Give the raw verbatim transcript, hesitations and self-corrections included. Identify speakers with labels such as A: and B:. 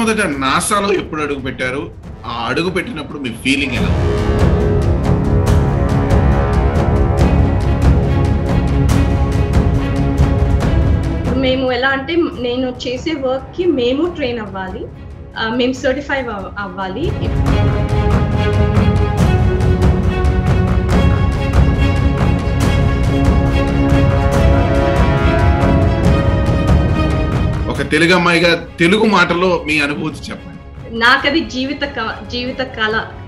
A: మొట్టమొదట నాసాలో ఎప్పుడు అడుగు పెట్టారు? ఆ అడుగు పెట్టినప్పుడు మీ ఫీలింగ్ ఎలా?
B: మేము ఎలా అంటే నేను చేసే వర్క్ కి మేము ట్రైన్ అవ్వాలి, మేము సర్టిఫై అవ్వాలి.
A: ఒక తెలుగు అమ్మాయిగా తెలుగు మాటలో మీ అనుభూతి చెప్పండి.
B: నాకది జీవిత జీవిత కళ.